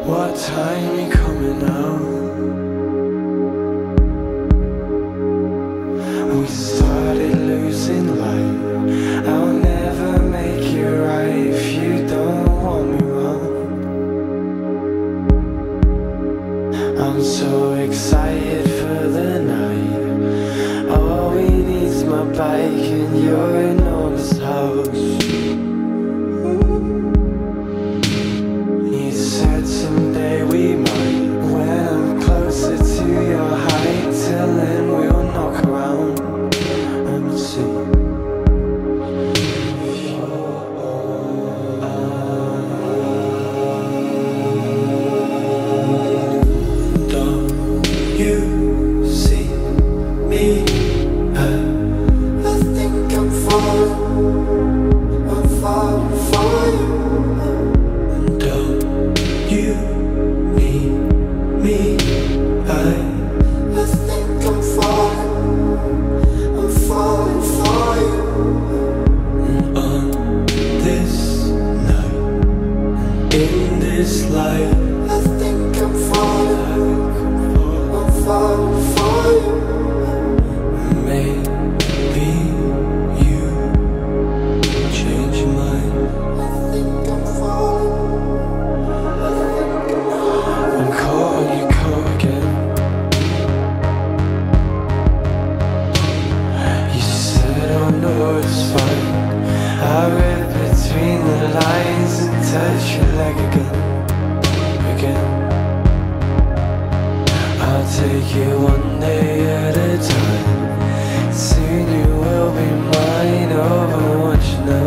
What time you coming out? We started losing light. I'll never make it right if you don't want me wrong. I'm so excited for the night. All we need's my bike and your enormous house. You said someday we might. When I'm closer to your height, till then we'll knock around and see. Don't you see me? I think I'm falling for you. You need me, I think I'm falling for you. And on this night, in this light, I think I'm falling for you. Maybe you change your mind. I think I'm falling. I'm caught on your coat again. You said, oh no, it's fine. I read between the lines and touch your leg again. I'll take you one day at a time. Soon you will be mine. Oh, but what you know,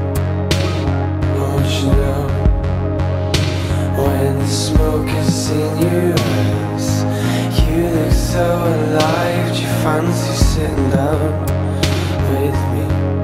when the smoke is in your eyes, you look so alive. Do you fancy sitting down with me?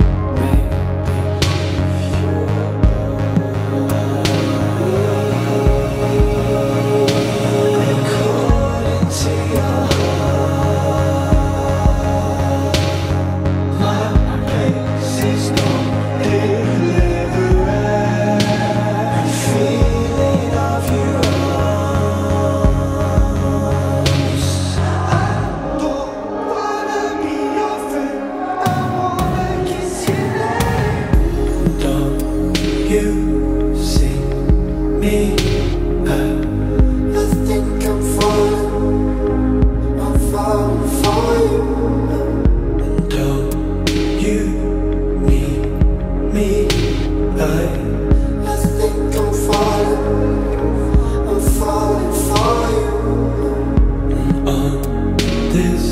You see me, I think I'm falling for you. And don't you need me, I think I'm falling for you. And on this